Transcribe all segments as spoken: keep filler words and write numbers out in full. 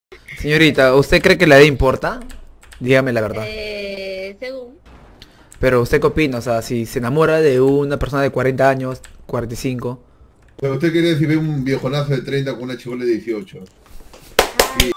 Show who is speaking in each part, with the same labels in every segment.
Speaker 1: Señorita, ¿usted cree que la edad importa? Dígame la verdad.
Speaker 2: Eh, según.
Speaker 1: Pero ¿usted qué opina? O sea, si se enamora de una persona de cuarenta años, cuarenta y cinco.
Speaker 3: Pero usted quería decir ve un viejonazo de treinta con una chibola de dieciocho. Sí.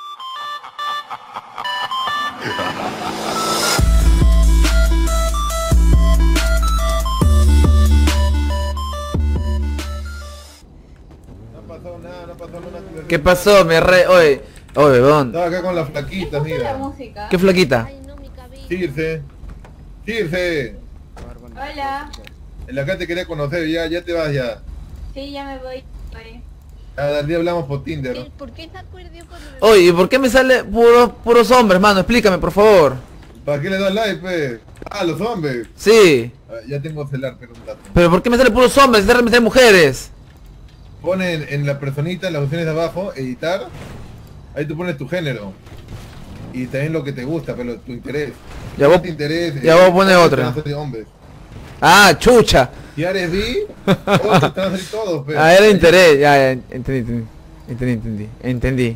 Speaker 3: No ha pasado nada, no ha pasado nada.
Speaker 1: ¿Qué pasó, mi rey? Oye, oye, bon.
Speaker 3: Estaba acá con las flaquitas,
Speaker 2: ¿Qué la
Speaker 3: mira.
Speaker 2: música?
Speaker 1: ¿Qué flaquita?
Speaker 2: Ay, no, mi cabello.
Speaker 3: Circe. Circe.
Speaker 2: Hola.
Speaker 3: En la que te quería conocer, ya, ya te vas ya.
Speaker 2: Sí, ya me voy. Voy.
Speaker 3: Cada día hablamos por Tinder.
Speaker 2: ¿Qué- ¿Por qué se acuerda cuando me...
Speaker 1: Oye, ¿y por qué me sale puro, puros hombres, mano? Explícame, por favor.
Speaker 3: ¿Para qué le das like, pe? Ah, los hombres.
Speaker 1: Sí.
Speaker 3: Ah, ya tengo celular, pero un dato.
Speaker 1: ¿Pero por qué me sale puros hombres? ¿Se realmente hay mujeres?
Speaker 3: Ponen en la personita, en las opciones de abajo, editar. Ahí tú pones tu género. Y también lo que te gusta, pero tu interés.
Speaker 1: Ya vos-
Speaker 3: te interés,
Speaker 1: ya vos pones otra.
Speaker 3: De hombres.
Speaker 1: Ah, chucha.
Speaker 3: Y Ares B, todos te van a salir todos, pe.
Speaker 1: Ah, era interés. Ya, ya, entendí, entendí. Entendí, entendí. Entendí.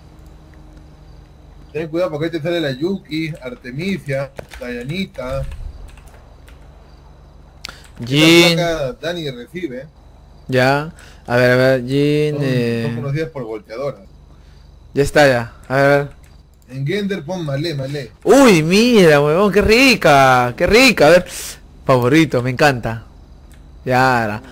Speaker 3: Ten cuidado porque ahí te sale la Yuki, Artemisia, Dayanita.
Speaker 1: Jean.
Speaker 3: La placa Dani recibe.
Speaker 1: Ya. A ver, a ver, Jean.
Speaker 3: Son,
Speaker 1: Eh...
Speaker 3: son conocidas por volteadoras.
Speaker 1: Ya está, ya. A ver, a ver.
Speaker 3: En Gender pon Malé, Malé.
Speaker 1: Uy, mira, huevón, qué rica. Qué rica. A ver. Favorito, me encanta. Ya. la-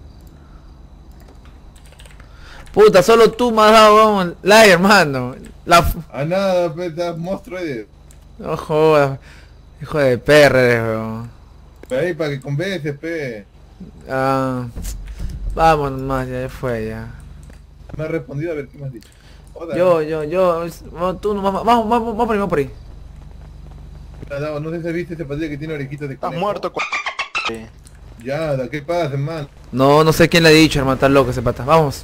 Speaker 1: Puta, solo tú me has dado, huevón, like, hermano. La... f-
Speaker 3: A nada, pe, estás monstruo de...
Speaker 1: No jodas. Hijo de perra eres, huevón.
Speaker 3: Pe, ahí para que convences, pe.
Speaker 1: Ah, vamos nomás, ya fue, ya.
Speaker 3: Me has respondido a ver qué me has dicho. Joda.
Speaker 1: Yo, yo, yo, es- vamos, tú nomás, vamos, vamos, vamos por ahí, vamos por ahí.
Speaker 3: No, no sé si viste ese patilla que tiene orejitas de
Speaker 4: Estás
Speaker 3: conejo.
Speaker 4: muerto, cu...
Speaker 3: Ya, da, ¿qué pasa, hermano?
Speaker 1: No, no sé quién le ha dicho, hermano, está loco ese pata. Vamos.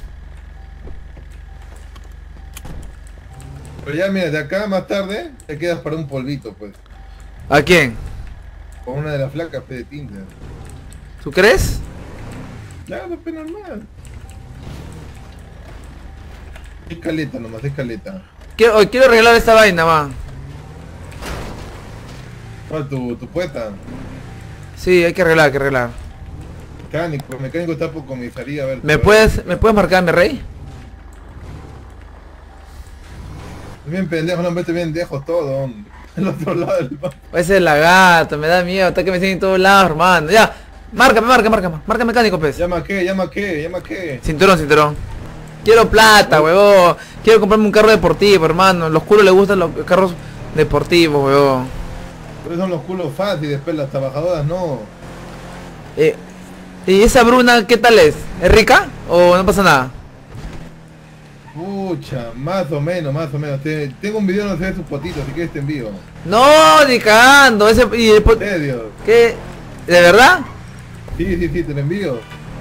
Speaker 3: Pero ya, mira, de acá más tarde te quedas para un polvito, pues.
Speaker 1: ¿A quién?
Speaker 3: Con una de las flacas, pe, de Tinder.
Speaker 1: ¿Tú crees?
Speaker 3: Claro, pe, normal. Es caleta nomás, es caleta.
Speaker 1: Quiero, hoy quiero arreglar esta vaina, man.
Speaker 3: ¿Cuál, tu, tu poeta?
Speaker 1: Sí, hay que arreglar, hay que arreglar.
Speaker 3: Mecánico, mecánico está por comisaría, a ver.
Speaker 1: ¿Me
Speaker 3: a ver.
Speaker 1: puedes, me puedes marcar, mi rey?
Speaker 3: Bien pendejo, no mete bien lejos todo, hombre. El otro lado del mapa.
Speaker 1: Ese es la gata, me da miedo, está que me siguen en todos lados, hermano. Ya, márcame, marca, marca, marca mecánico, pues.
Speaker 3: Llama qué, llama qué, llama qué.
Speaker 1: Cinturón, cinturón. Quiero plata, huevón. Quiero comprarme un carro deportivo, hermano. Los culos les gustan los carros deportivos, huevón.
Speaker 3: Pero son los culos fáciles, después las trabajadoras no.
Speaker 1: Eh, ¿Y esa Bruna qué tal es? ¿Es rica? ¿O no pasa nada?
Speaker 3: Pucha, más o menos, más o menos. Te- tengo un video, no sé de sus potitos, si quieres te envío.
Speaker 1: No, ni cagando. Ese, y después,
Speaker 3: ¿En serio?
Speaker 1: ¿qué? ¿De verdad?
Speaker 3: Sí, sí, sí, te lo envío.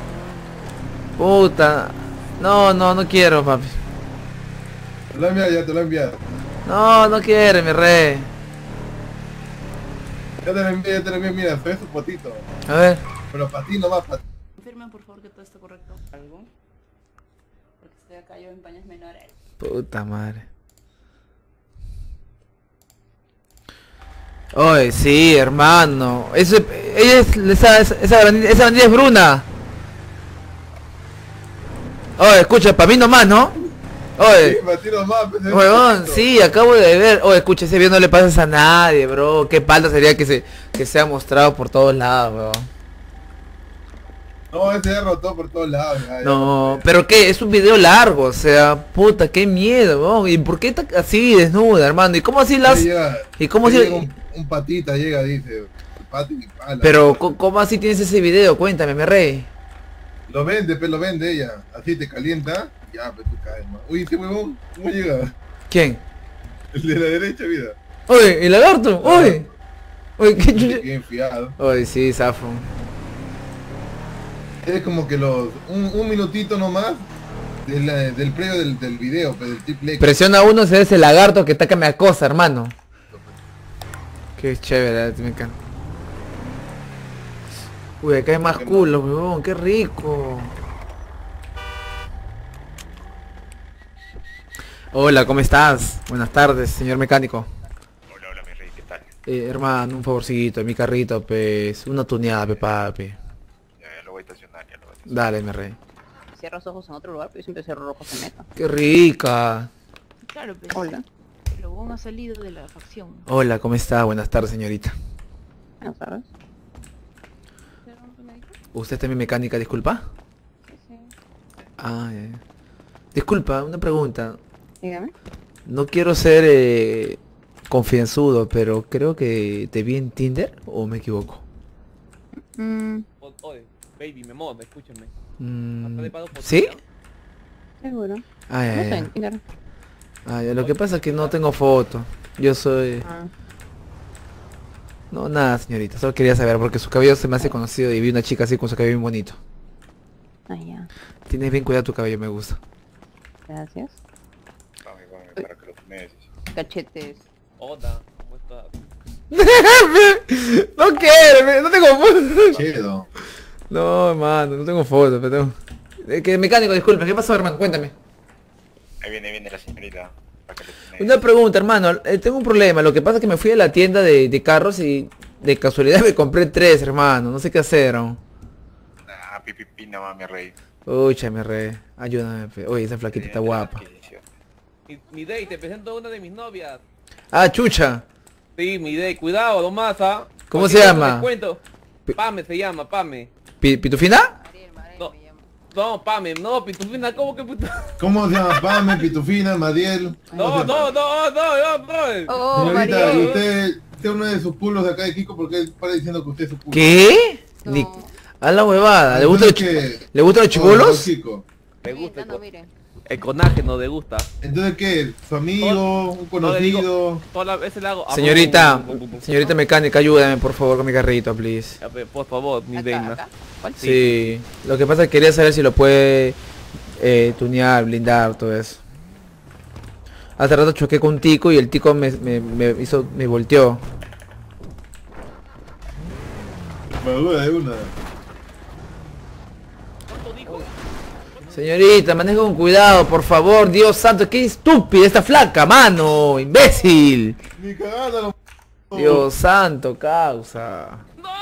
Speaker 1: Puta. No, no, no quiero, papi.
Speaker 3: Te lo he enviado, ya te lo he enviado.
Speaker 1: No, no quiere, mi rey.
Speaker 3: Ya te lo envío, ya te lo envío, mira, soy su potito.
Speaker 1: A ver.
Speaker 3: Pero para ti no va, para ti.
Speaker 5: Confirmen por favor que todo está correcto. ¿Algo? Porque estoy acá yo en paños menores.
Speaker 1: Puta madre. Oye, sí, hermano. Eso, ella es, esa, esa, esa, bandida, esa bandida es Bruna. Oye, escucha, para mí nomás, ¿no?
Speaker 3: Sí,
Speaker 1: Oye,
Speaker 3: para ti nomás, pues, es
Speaker 1: huevón,
Speaker 3: potito.
Speaker 1: sí, acabo de ver. Oye, escucha, ese video no le pasas a nadie, bro. Qué palta sería que se que sea mostrado por todos lados, weón.
Speaker 3: No, ese ya rotó por todos lados. ya, ya,
Speaker 1: No,
Speaker 3: ya.
Speaker 1: pero qué, es un video largo, o sea, puta, qué miedo, weón. ¿Y por qué está así desnuda, hermano? ¿Y cómo así las...?
Speaker 3: Ahí llega-
Speaker 1: ¿Y cómo
Speaker 3: ahí
Speaker 1: así...?
Speaker 3: llega un, un patita llega, dice. Pati y pala.
Speaker 1: Pero, co- ¿cómo así tienes ese video? Cuéntame, mi rey.
Speaker 3: Lo vende, pues lo vende ella. Así te calienta. Ya, pues tú caes, man. Uy, ese huevón, ¿cómo llega?
Speaker 1: ¿Quién?
Speaker 3: El de la derecha, mira.
Speaker 1: Oye, el lagarto, oye. Oye, qué chucha.
Speaker 3: Bien fiado.
Speaker 1: Oye, sí, zafo.
Speaker 3: Es como que los... Un, un minutito nomás de la- del previo del, del video, pues del tip like.
Speaker 1: Presiona uno, se ve ese lagarto que está que me acosa, hermano. Qué chévere, me encanta. Uy, acá hay más culo, weón, qué rico. Hola, ¿cómo estás? Buenas tardes, señor mecánico.
Speaker 4: Hola, hola, mi rey, ¿qué tal?
Speaker 1: Eh, hermano, un favorcito, mi carrito, pues, una tuneada, pe, papi.
Speaker 4: Ya, ya lo voy a estacionar, ya lo voy a estacionar.
Speaker 1: Dale, mi rey.
Speaker 5: Cierra los ojos en otro lugar, pero yo siempre cierro los ojos en meta.
Speaker 1: Qué rica.
Speaker 6: Claro, pues.
Speaker 5: Hola.
Speaker 6: El Lobón ha salido de la facción.
Speaker 1: Hola, ¿cómo está? Buenas tardes, señorita.
Speaker 5: ¿No sabes?
Speaker 1: ¿Usted también mecánica, disculpa?
Speaker 5: Sí, sí.
Speaker 1: Ah, ya, ya. Disculpa, una pregunta.
Speaker 5: Dígame.
Speaker 1: No quiero ser eh, confianzudo, pero creo que te vi en Tinder, ¿o me equivoco?
Speaker 5: Mm,
Speaker 7: O- Oye, baby, me moda, escúchame.
Speaker 1: Mm,
Speaker 7: Hasta le pago por
Speaker 1: ¿Sí?
Speaker 7: ti,
Speaker 5: seguro.
Speaker 1: Ah, ya,
Speaker 5: No
Speaker 1: ya.
Speaker 5: sé, en Tinder.
Speaker 1: Ah, ya, lo que pasa es que no tengo foto. Yo soy...
Speaker 5: Ah,
Speaker 1: No, nada, señorita. Solo quería saber porque su cabello se me hace conocido y vi una chica así con su cabello bien bonito.
Speaker 5: ah, ya.
Speaker 1: Tienes bien cuidado tu cabello, me gusta.
Speaker 5: Gracias.
Speaker 4: Vamos, vamos, para que lo fumes.
Speaker 5: Cachetes.
Speaker 7: Hola, ¿cómo estás?
Speaker 1: No quiero, no tengo foto.
Speaker 3: Chedo.
Speaker 1: No, hermano, no tengo foto, pero tengo... Eh, que mecánico, disculpe, ¿qué pasó, hermano? Cuéntame.
Speaker 4: Ahí viene, viene la señorita. Para que lo fumes.
Speaker 1: Una pregunta, hermano. Eh, tengo un problema. Lo que pasa es que me fui a la tienda de, de carros y de casualidad me compré tres, hermano. No sé qué hacer, ¿no?
Speaker 4: Ah, pipi, pi, nada más, mi rey.
Speaker 1: Uy, me re. Ayúdame, pe. Oye, esa flaquita está guapa.
Speaker 7: Mi, mi Day, te presento a una de mis novias.
Speaker 1: Ah, chucha.
Speaker 7: Sí, mi Day, cuidado, nomás, ¿ah?
Speaker 1: ¿Cómo
Speaker 7: Cualquier
Speaker 1: se
Speaker 7: cosa
Speaker 1: llama?
Speaker 7: te cuento.
Speaker 1: Pi-
Speaker 7: Pame se llama, Pame.
Speaker 1: ¿Pi- ¿Pitufina?
Speaker 5: Mariel, Mariel
Speaker 7: No.
Speaker 5: me llamo.
Speaker 7: No, Pame, no, Pitufina, ¿cómo que puta?
Speaker 3: ¿Cómo se llama? Pame, Pitufina, Madiel. ¿Cómo
Speaker 7: No,
Speaker 3: se
Speaker 7: no,
Speaker 3: llama?
Speaker 7: no, no, no, no.
Speaker 5: Oh,
Speaker 3: Señorita,
Speaker 5: Mariel.
Speaker 3: ¿y usted, usted es uno de sus pulos de acá de Kiko? Porque él para diciendo que usted es su pulo.
Speaker 1: ¿Qué?
Speaker 5: No.
Speaker 1: Ni... A la huevada. ¿Le gustan los, chi-
Speaker 3: Entonces,
Speaker 1: ¿Le gustan los
Speaker 3: ¿qué?
Speaker 1: chibolos?
Speaker 3: Oh, Kiko.
Speaker 7: Me
Speaker 5: Estoy
Speaker 7: gusta el,
Speaker 5: intentando,
Speaker 7: con-
Speaker 5: miren.
Speaker 7: el conágeno, le gusta.
Speaker 3: Entonces, ¿qué? ¿Su amigo? ¿Un
Speaker 7: No le digo-
Speaker 3: conocido?
Speaker 7: Todas las veces le hago...
Speaker 1: Señorita, señorita mecánica, ayúdame por favor con mi carrito, please.
Speaker 7: A ver, por favor, mi
Speaker 5: Acá,
Speaker 7: Deina.
Speaker 5: acá. ¿Cuál?
Speaker 1: Sí, lo que pasa es que quería saber si lo puede eh, tunear, blindar, todo eso. Hace rato choqué con un tico y el tico me, me, me hizo, me volteó.
Speaker 3: Me duda de una.
Speaker 7: ¿Cuánto dijo?
Speaker 1: Señorita, maneja con cuidado, por favor, Dios santo, qué estúpida esta flaca, mano, imbécil.
Speaker 3: Ni cagando lo...
Speaker 1: Dios santo, causa.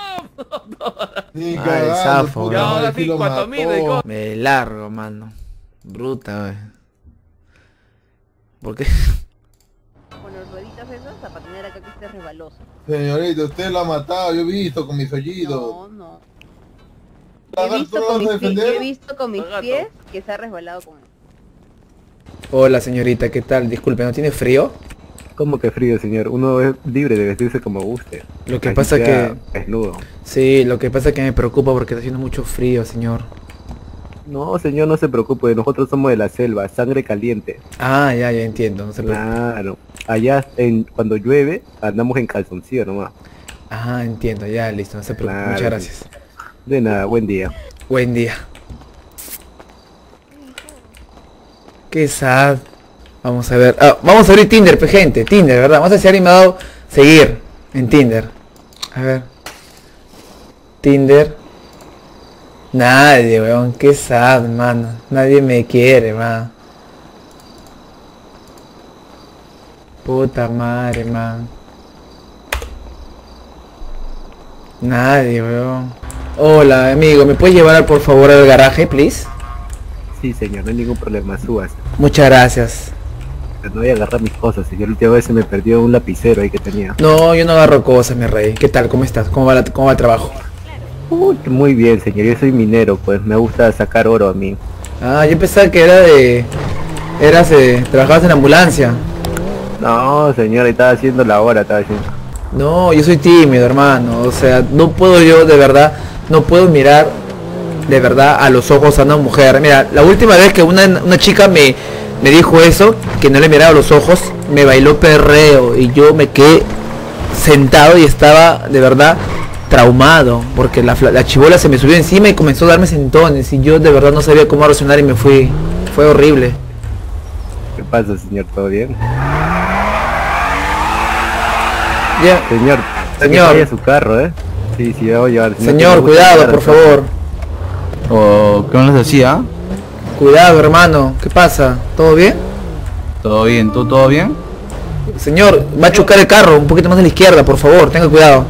Speaker 3: Ni
Speaker 1: Ay,
Speaker 3: cagando,
Speaker 1: zafo,
Speaker 3: puta
Speaker 1: bro.
Speaker 3: madre,
Speaker 7: Ahora sí,
Speaker 3: sí lo
Speaker 7: cuatro
Speaker 3: mató.
Speaker 7: mil de co-
Speaker 1: Me largo, mano. Bruta, wey. ¿Por qué?
Speaker 5: Con las rueditas esas, la patinera acá que esté resbalosa.
Speaker 3: Señorita, usted lo ha matado, yo he visto con mis oídos.
Speaker 5: No, no.
Speaker 3: ¿La
Speaker 5: He
Speaker 3: vas-
Speaker 5: visto,
Speaker 3: tú lo
Speaker 5: con
Speaker 3: vas a
Speaker 5: mis pies,
Speaker 3: defender?
Speaker 5: yo he visto con mis
Speaker 7: Gato.
Speaker 5: pies que se ha resbalado con él.
Speaker 1: Hola, señorita, ¿qué tal? Disculpe, ¿no tiene frío?
Speaker 8: ¿Cómo que frío, señor? Uno es libre de vestirse como guste.
Speaker 1: Lo que
Speaker 8: Así
Speaker 1: pasa
Speaker 8: sea
Speaker 1: que...
Speaker 8: desnudo.
Speaker 1: Sí, lo que pasa es que me preocupa porque está haciendo mucho frío, señor.
Speaker 8: No, señor, no se preocupe, nosotros somos de la selva, sangre caliente.
Speaker 1: Ah, ya, ya entiendo, no se preocupe.
Speaker 8: Claro. Allá en, cuando llueve andamos en calzoncillo nomás.
Speaker 1: Ah, entiendo, ya, listo, no se preocupe.
Speaker 8: Claro,
Speaker 1: Muchas gracias.
Speaker 8: De nada, buen día.
Speaker 1: Buen día. Qué sad. Vamos a ver. Ah, vamos a abrir Tinder, pe, gente. Tinder, ¿verdad? Vamos a ver si alguien me ha dado seguir en Tinder. A ver. Tinder. Nadie, weón. Qué sad, mano. Nadie me quiere, man. Puta madre, man. Nadie, weón. Hola, amigo. ¿Me puedes llevar por favor al garaje, please?
Speaker 8: Sí, señor, no hay ningún problema, subas.
Speaker 1: Muchas gracias.
Speaker 8: Pero no voy a agarrar mis cosas, señor. La última vez se me perdió un lapicero ahí que tenía.
Speaker 1: No, yo no agarro cosas, mi rey. ¿Qué tal? ¿Cómo estás? ¿Cómo va, la- cómo va el trabajo?
Speaker 8: Uy, muy bien, señor. Yo soy minero, pues me gusta sacar oro a mí.
Speaker 1: Ah, yo pensaba que era de... Eras de... Trabajabas en ambulancia.
Speaker 8: No, señor, estaba haciendo la hora, estaba haciendo.
Speaker 1: No, yo soy tímido, hermano. O sea, no puedo yo, de verdad, no puedo mirar de verdad a los ojos a una mujer. Mira, la última vez que una, una chica me, me dijo eso, que no le miraba a los ojos, me bailó perreo y yo me quedé sentado y estaba de verdad traumado porque la, fla- la chibola se me subió encima y comenzó a darme sentones y yo de verdad no sabía cómo reaccionar y me fui. Fue horrible.
Speaker 8: ¿Qué pasa, señor? ¿Todo bien?
Speaker 1: Ya.
Speaker 8: Señor,
Speaker 1: Señor.
Speaker 8: vaya su carro, ¿eh? Sí, sí, voy a llevar. Si no
Speaker 1: Señor,
Speaker 8: te gusta
Speaker 1: cuidado,
Speaker 8: llevar,
Speaker 1: por favor.
Speaker 9: ¿O qué no les decía?
Speaker 1: Cuidado, hermano. ¿Qué pasa? ¿Todo bien?
Speaker 9: ¿Todo bien? ¿Tú todo bien?
Speaker 1: Señor, va a chocar el carro, un poquito más a la izquierda, por favor, tenga cuidado.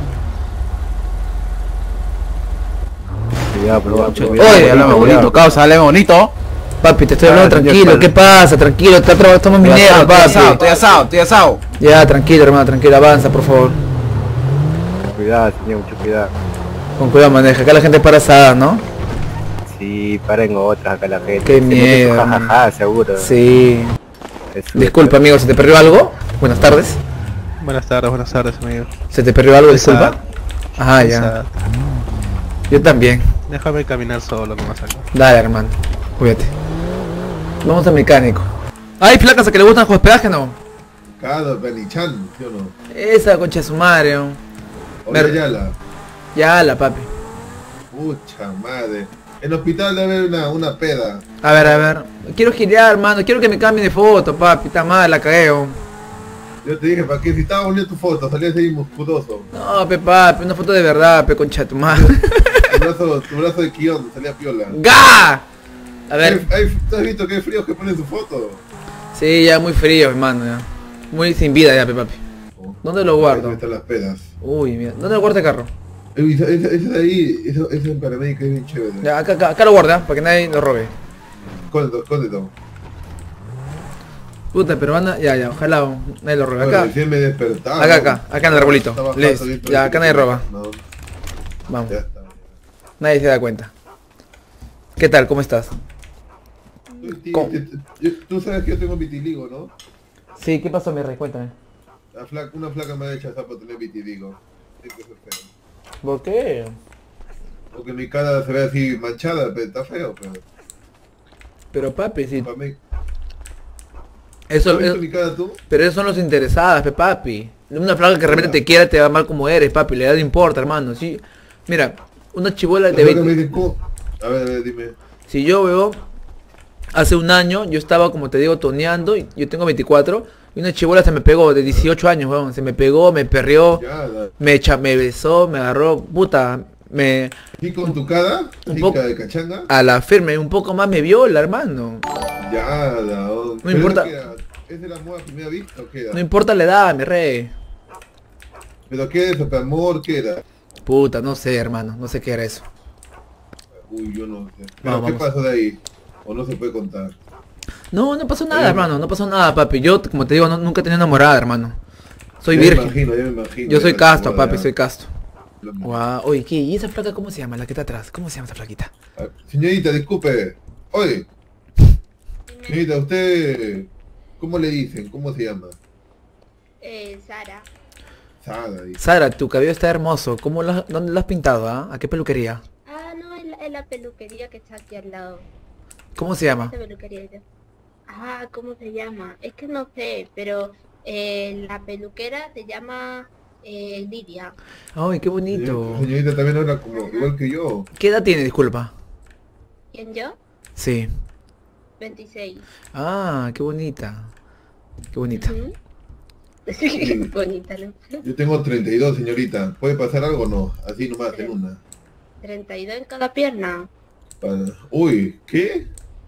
Speaker 8: Cuidado, pero
Speaker 1: Oye,
Speaker 8: cuidado,
Speaker 9: Háblame bonito, causa, háblame bonito.
Speaker 1: Papi, te estoy hablando
Speaker 8: Ah, señor,
Speaker 1: tranquilo,
Speaker 8: padre.
Speaker 1: ¿qué pasa? Tranquilo, está trabajando, estamos
Speaker 9: Estoy
Speaker 1: mineros,
Speaker 9: asado, estoy asado,
Speaker 1: papi.
Speaker 9: estoy asado, estoy asado.
Speaker 1: Ya, tranquilo, hermano, tranquilo, avanza, por favor.
Speaker 8: Cuidado, señor, mucho cuidado.
Speaker 1: Con cuidado maneja, acá la gente para asada, ¿no?
Speaker 8: Sí, paren otras acá la gente.
Speaker 1: Qué
Speaker 8: Se mete
Speaker 1: miedo,
Speaker 8: su jajaja, seguro.
Speaker 1: Sí.
Speaker 8: Es-
Speaker 1: Disculpa, amigo, ¿se te perdió algo? Buenas tardes.
Speaker 10: Buenas tardes, buenas tardes, amigo.
Speaker 1: ¿Se te perdió algo?
Speaker 10: Pesada.
Speaker 1: Disculpa. Ah, ya.
Speaker 10: Pesada.
Speaker 1: Yo también.
Speaker 10: Déjame caminar solo nomás acá.
Speaker 1: Dale, hermano. Cuídate. Vamos al mecánico. ¿Hay flacas a que le gustan con hospedaje no?
Speaker 3: Cada Benichan, ¿sí o no?
Speaker 1: Esa concha de su madre. oh.
Speaker 3: Oye,
Speaker 1: Ver-
Speaker 3: Ayala.
Speaker 1: Ya la papi.
Speaker 3: Pucha madre. En el hospital debe haber una, una peda.
Speaker 1: A ver, a ver. Quiero girar, hermano. Quiero que me cambie de foto, papi. Está mal, la cagué. oh.
Speaker 3: Yo te dije, ¿para qué? Si estaba bonita tu foto, salías ahí musculoso.
Speaker 1: No, pe papi. Una foto de verdad, pe concha de tu madre.
Speaker 3: Tu brazo, tu brazo de Kion, salía piola.
Speaker 1: ¡Ga! A ver.
Speaker 3: Hay- hay- ¿Tú has visto qué frío que ponen su foto?
Speaker 1: Sí, ya muy frío, hermano. Ya. Muy sin vida ya, pe papi. ¿Dónde lo
Speaker 3: Ahí
Speaker 1: guardo?
Speaker 3: están las pedas.
Speaker 1: Uy, mira. ¿Dónde lo guarda el carro?
Speaker 3: Ey, Esa, esa, esa de ahí, eso, eso en paramédica es bien chévere.
Speaker 1: Ya, acá, acá, acá lo guarda, para que nadie lo robe.
Speaker 3: Escóndete, escóndete.
Speaker 1: Puta, pero anda, ya, ya, ojalá nadie lo robe.
Speaker 3: Bueno,
Speaker 1: Acá,
Speaker 3: recién me he despertado.
Speaker 1: acá, acá, acá en el arbolito.
Speaker 3: Estaba
Speaker 1: Listo.
Speaker 3: falso, listo,
Speaker 1: Ya,
Speaker 3: listo,
Speaker 1: acá nadie
Speaker 3: listo.
Speaker 1: roba.
Speaker 3: No,
Speaker 1: Vamos,
Speaker 3: ya está.
Speaker 1: nadie se da cuenta. ¿Qué tal? ¿Cómo estás?
Speaker 3: Tú, ti-
Speaker 1: ¿Cómo?
Speaker 3: te- te- yo- tú sabes que yo tengo vitiligo, ¿no?
Speaker 1: Sí, ¿qué pasó, mi rey? Cuéntame.
Speaker 3: La flaca, una flaca me ha hecho para tener vitiligo. Sí, que eso es feo.
Speaker 1: ¿Por qué?
Speaker 3: Porque mi cara se ve así manchada, pero está feo, pero...
Speaker 1: Pero papi, sí.
Speaker 3: Para mí...
Speaker 1: Eso,
Speaker 3: ¿Has visto
Speaker 1: eso-
Speaker 3: mi cara tú?
Speaker 1: pero esos son los interesadas, pe papi. Una flaca que realmente te quiera te va mal como eres, papi. Le da no importa, hermano. Sí. Mira, una chibola
Speaker 3: La
Speaker 1: de
Speaker 3: flaca me
Speaker 1: veinte.
Speaker 3: dice, "Co-". A ver, a ver, dime.
Speaker 1: Si yo veo, hace un año yo estaba, como te digo, toneando, y yo tengo veinticuatro, y una chibola se me pegó, de dieciocho años, weón, se me pegó, me perrió,
Speaker 3: Ya, la-
Speaker 1: me echa, me besó, me agarró, puta, me,
Speaker 3: ¿Y con tu cara?
Speaker 1: Un
Speaker 3: ¿Chica
Speaker 1: poco-
Speaker 3: de cachanga?
Speaker 1: a la firme, un poco más me viola, hermano.
Speaker 3: Ya, la... No
Speaker 1: importa.
Speaker 3: ¿Es de la moda primera vista o qué era?
Speaker 1: No importa la edad, mi rey.
Speaker 3: ¿Pero qué es eso? ¿Pe amor? ¿Qué era?
Speaker 1: Puta, no sé, hermano, no sé qué era eso.
Speaker 3: Uy, yo no sé. ¿Pero
Speaker 1: Vamos,
Speaker 3: qué
Speaker 1: vamos.
Speaker 3: pasó de ahí? ¿O no se puede contar?
Speaker 1: No, no pasó nada,
Speaker 3: Oye,
Speaker 1: hermano, no pasó nada, papi. Yo, como te digo, no- nunca he tenido enamorada, hermano. Soy
Speaker 3: Ya me
Speaker 1: virgen.
Speaker 3: imagino, ya me imagino.
Speaker 1: Yo soy
Speaker 3: ya,
Speaker 1: casto,
Speaker 3: ya,
Speaker 1: papi,
Speaker 3: ya.
Speaker 1: soy casto.
Speaker 3: Lo-
Speaker 1: Guau, oye, ¿qué? ¿Y esa flaca cómo se llama? La que está atrás. ¿Cómo se llama esa flaquita?
Speaker 3: Ah, Señorita, disculpe. Oye, señorita, usted... ¿Cómo le dicen? ¿Cómo se llama?
Speaker 2: Eh, Sara.
Speaker 3: Sara, dice.
Speaker 1: Sara, tu cabello está hermoso. ¿Cómo lo has- ¿Dónde lo has pintado, ah? ¿A qué peluquería?
Speaker 2: Ah, no, es la, es la peluquería que está aquí al lado.
Speaker 1: ¿Cómo se llama?
Speaker 2: Esta peluquería. ya. Ah, ¿cómo se llama? Es que no sé, pero eh, la peluquera se llama eh, Lidia.
Speaker 1: Ay, qué bonito.
Speaker 3: Señorita también habla como igual que yo.
Speaker 1: ¿Qué edad tiene, disculpa?
Speaker 2: ¿Quién yo?
Speaker 1: Sí.
Speaker 2: veintiséis.
Speaker 1: Ah, qué bonita. Qué bonita.
Speaker 2: Ujú. Sí, bonita, ¿no?
Speaker 3: Yo tengo treinta y dos, señorita. ¿Puede pasar algo o no? Así nomás en una.
Speaker 2: treinta y dos en cada pierna.
Speaker 3: Para- Uy, ¿qué?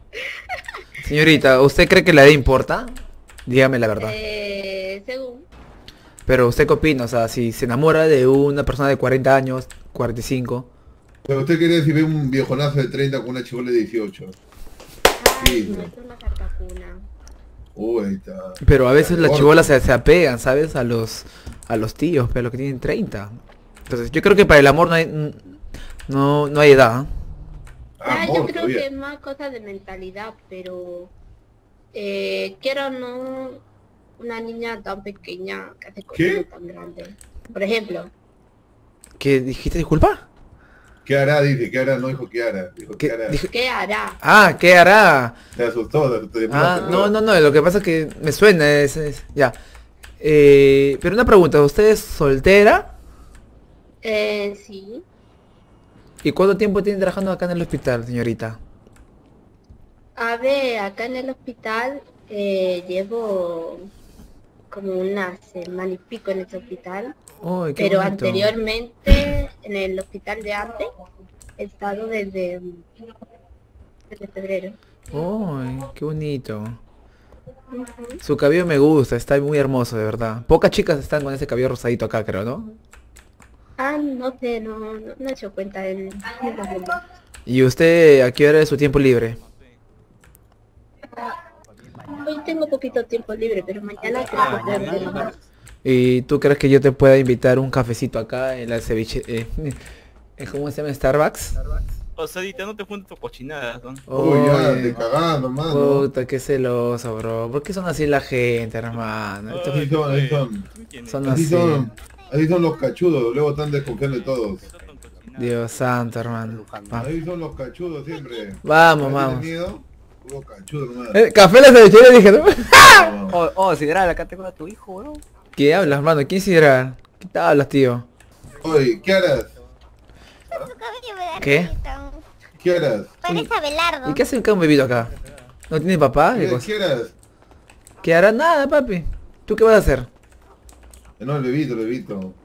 Speaker 1: Señorita, ¿usted cree que la edad importa? Dígame la verdad.
Speaker 2: Eh, según.
Speaker 1: Pero ¿usted qué opina? O sea, si se enamora de una persona de cuarenta años, cuarenta y cinco.
Speaker 3: Pero usted quería decir ve un viejonazo de treinta con una chivola de dieciocho.
Speaker 2: Ay,
Speaker 3: Sí,
Speaker 2: no
Speaker 3: no.
Speaker 2: es una cartacuna.
Speaker 3: Uy, ahí está.
Speaker 1: Pero a veces las
Speaker 3: Gordo.
Speaker 1: chibolas se, se apegan, ¿sabes? A los a los tíos, pero los que tienen treinta. Entonces, yo creo que para el amor no hay no, no hay edad. ¿eh?
Speaker 2: Ah, yo
Speaker 3: amor,
Speaker 2: creo
Speaker 3: todavía.
Speaker 2: que es más cosa de mentalidad, pero eh, quiero no una niña tan pequeña que hace cosas
Speaker 3: ¿Qué?
Speaker 2: tan grandes. Por ejemplo,
Speaker 1: ¿Qué dijiste, disculpa?
Speaker 3: ¿Qué hará? Dice, ¿qué hará? No dijo qué hará. Dijo, ¿qué,
Speaker 1: ¿Qué
Speaker 3: hará?
Speaker 1: dije?
Speaker 2: ¿qué hará?
Speaker 1: Ah, ¿qué hará?
Speaker 3: Se asustó, se asustó.
Speaker 1: Ah, no, no, no, lo que pasa es que me suena, es, es- ya. Eh, pero una pregunta, ¿usted es soltera?
Speaker 2: Eh, sí.
Speaker 1: ¿Y cuánto tiempo tiene trabajando acá en el hospital, señorita?
Speaker 2: A ver, acá en el hospital eh, llevo como una semana y pico en ese hospital,
Speaker 1: Uy, qué
Speaker 2: pero
Speaker 1: bonito.
Speaker 2: anteriormente en el hospital de antes he estado desde, desde febrero.
Speaker 1: Uy, qué bonito.
Speaker 2: Ujú.
Speaker 1: Su cabello me gusta, está muy hermoso, de verdad. Pocas chicas están con ese cabello rosadito acá, creo, ¿no?
Speaker 2: Ah, no sé, no, no, no he hecho cuenta en, en los momentos.
Speaker 1: ¿Y usted a qué hora es su tiempo libre?
Speaker 2: Hoy tengo poquito tiempo libre, pero mañana creo que puedo hacer más.
Speaker 1: ¿Y tú crees que yo te pueda invitar un cafecito acá en la ceviche... Eh, eh, ¿cómo se llama? ¿Starbucks?
Speaker 11: O sea, Dita, no te juntes tu cochinada, ¿no?
Speaker 3: Uy, ya,
Speaker 1: Oye,
Speaker 3: te cagando, mano.
Speaker 1: puta, qué celoso, bro. ¿Por qué son así la gente, hermano? Estos
Speaker 3: Así son, así son.
Speaker 1: son
Speaker 3: Así
Speaker 1: así.
Speaker 3: son. Así son los cachudos, luego están desconfiando de todos.
Speaker 1: Dios santo, hermano. Va-
Speaker 3: Ahí son los cachudos siempre.
Speaker 1: Vamos,
Speaker 3: ¿Tienes
Speaker 1: vamos.
Speaker 3: miedo? Puro cachudo, hermano.
Speaker 1: Eh, café la cevichería dije, ¿no?
Speaker 8: Oh, oh, Sidral, acá tengo a tu hijo, bro.
Speaker 1: ¿Qué hablas, hermano? ¿Quién será? ¿Qué te hablas, tío?
Speaker 3: Oye, ¿qué harás?
Speaker 1: ¿Qué?
Speaker 3: ¿Qué harás?
Speaker 12: Parece Abelardo.
Speaker 1: ¿Y qué hace un bebito acá? ¿No tiene papá? ¿Qué
Speaker 3: ¿Qué,
Speaker 1: cosa?
Speaker 3: ¿Qué harás?
Speaker 1: ¿Qué hará? Nada, papi. ¿Tú qué vas a hacer?
Speaker 3: No, el bebito, el bebito.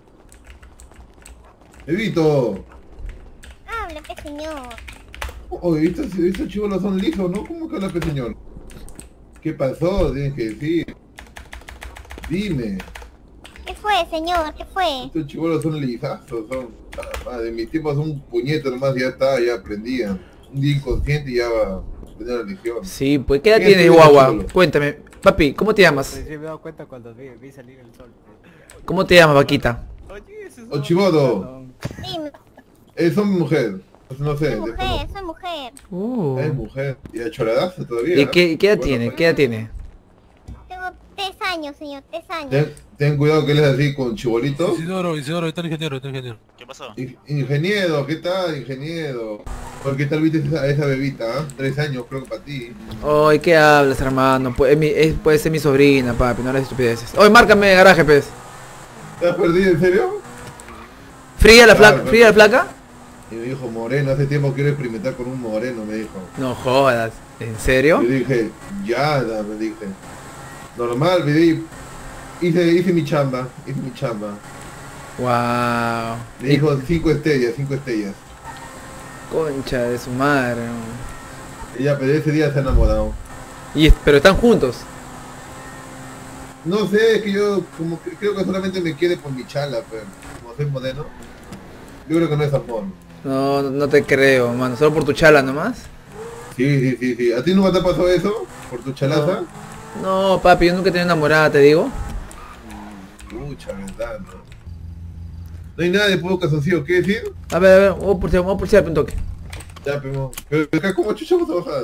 Speaker 3: ¡Bebito!
Speaker 12: Hable, pe señor.
Speaker 3: Oye, estos, estos chivolos son lisos, ¿no? ¿Cómo que habla, pe señor? ¿Qué pasó? Tienes que decir. Dime.
Speaker 12: ¿Qué fue, señor? ¿Qué fue?
Speaker 3: Estos chivolos son lisazos, son... Ah, de mis tiempos un puñeto nomás y ya está, ya aprendían. Un día inconsciente y ya va a aprender la lección.
Speaker 1: Sí, pues ¿qué edad
Speaker 3: ¿Qué
Speaker 1: tienes,
Speaker 3: estudias,
Speaker 1: guagua?
Speaker 3: chibolo?
Speaker 1: Cuéntame. Papi, ¿cómo te llamas?
Speaker 8: Sí, me he dado cuenta cuando vi, vi salir el sol.
Speaker 1: ¿Cómo te llamas, vaquita?
Speaker 3: O chivodo,
Speaker 12: Dime,
Speaker 3: es hombre o mujer. No sé,
Speaker 12: soy
Speaker 3: desconozco.
Speaker 12: mujer, soy mujer.
Speaker 1: Uh.
Speaker 3: Es mujer. Y a choradazo todavía.
Speaker 1: ¿Y qué, qué edad
Speaker 3: Bueno,
Speaker 1: tiene?
Speaker 3: pues,
Speaker 1: ¿Qué edad tiene?
Speaker 12: Tengo tres años, señor, tres años.
Speaker 3: Ten, ten cuidado que él es así con chibolito.
Speaker 10: Isidoro, Isidoro, está el ingeniero, está el ingeniero.
Speaker 11: ¿Qué pasó?
Speaker 3: In- Ingeniero, ¿qué tal, ingeniero? ¿Por qué tal viste esa, esa bebita? ah? Tres años creo que para ti.
Speaker 1: Ay, ¿qué hablas, hermano? Puede, es mi- es- puede ser mi sobrina, papi, no hagas estupideces. Oye, márcame garaje, pez.
Speaker 3: ¿Te has perdido en serio?
Speaker 1: ¿Fría la
Speaker 3: Claro,
Speaker 1: placa? ¿Fría la placa?
Speaker 3: Y me dijo, moreno, hace tiempo quiero experimentar con un moreno, me dijo.
Speaker 1: No jodas. ¿En serio?
Speaker 3: Yo dije, ya, da, me dije. Normal, me di. Hice, hice mi chamba, hice mi chamba.
Speaker 1: Wow.
Speaker 3: Me dijo cinco estrellas, cinco estrellas.
Speaker 1: Concha de su madre.
Speaker 3: Y ya, pero ese día se ha enamorado.
Speaker 1: Y, pero están juntos.
Speaker 3: No sé, es que yo como que creo que solamente me quiere por mi chala, pero como soy moreno, yo creo que no es amor.
Speaker 1: No, no, no te creo, mano. Solo por tu chala nomás.
Speaker 3: Sí, sí, sí, sí. ¿A ti nunca te ha pasado eso? ¿Por tu chalaza?
Speaker 1: No, papi, yo nunca he tenido enamorada, te digo.
Speaker 3: Mucha verdad, ¿no? No hay nada de poco calzoncillo, ¿qué decir?
Speaker 1: A ver, a ver, vamos a pulsear, vamos a pulsear un toque.
Speaker 3: Ya, pero, pero acá como chucha vamos a bajar.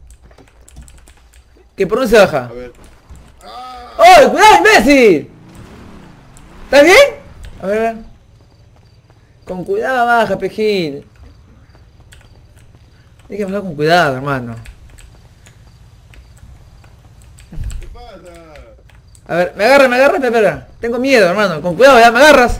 Speaker 1: ¿Que por dónde se baja?
Speaker 3: A ver.
Speaker 1: ¡Oh, cuidado, imbécil! ¿Estás bien? A ver, a ver. Con cuidado baja, pejín. Hay que hablar con cuidado, hermano.
Speaker 3: ¿Qué pasa?
Speaker 1: A ver, me agarra, me agarra, espera, espera. Tengo miedo, hermano. Con cuidado, ya me agarras.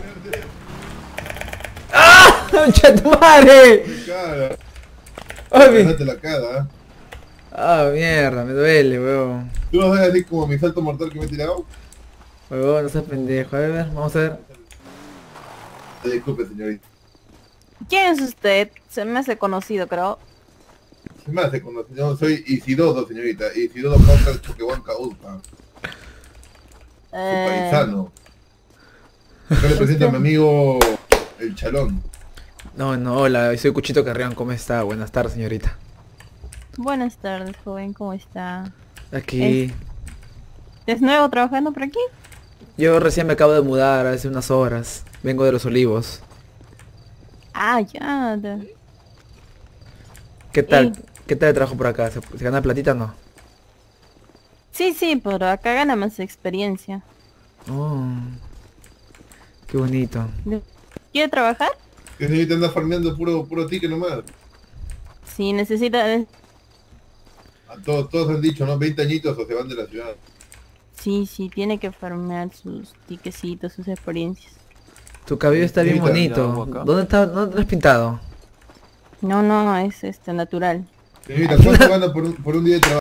Speaker 1: ¡Ah! ¡Concha tu madre!
Speaker 3: Mi cara.
Speaker 1: Ay, mi-
Speaker 3: Dejate la cara, ¿eh?
Speaker 1: Ah, mierda, me duele, weón.
Speaker 3: ¿Tú no sabes así como mi salto mortal que me he tirado?
Speaker 1: Weón, no seas pendejo. A ver, a ver, vamos a ver.
Speaker 3: Te disculpe, señorita.
Speaker 5: ¿Quién es usted? Se me hace conocido, creo.
Speaker 3: Se me hace cuando yo soy Isidodo, señorita. Isidodo Pauca Choquehuanca Ulpa. Su
Speaker 5: Eh,
Speaker 3: paisano. Acá le presento a mi amigo el Chalón.
Speaker 1: No, no, hola, soy Cuchito Carrión, ¿cómo está? Buenas tardes, señorita.
Speaker 5: buenas tardes, joven, ¿cómo está?
Speaker 1: Aquí.
Speaker 5: ¿Es nuevo trabajando por aquí?
Speaker 1: Yo recién me acabo de mudar hace unas horas. Vengo de Los Olivos.
Speaker 5: Ah, ya. de-
Speaker 1: ¿Qué tal?
Speaker 5: Y-
Speaker 1: ¿Qué tal el trabajo por acá? ¿Se, se gana platita o no?
Speaker 5: Sí, sí, pero acá gana más experiencia.
Speaker 1: Oh, qué bonito.
Speaker 5: ¿Quiere trabajar?
Speaker 3: Que señorita anda farmeando puro, puro ticket nomás.
Speaker 5: Sí, necesita...
Speaker 3: A todos, todos han dicho, ¿no? veinte añitos o se van de la ciudad.
Speaker 5: Sí, sí, tiene que farmear sus tiquecitos, sus experiencias.
Speaker 1: Tu cabello está bien
Speaker 3: Señorita.
Speaker 1: bonito. ¿Dónde está? ¿Dónde lo has pintado?
Speaker 5: No, no, es este natural.
Speaker 3: Señorita, ¿cuánto gana por un, por un día de trabajo?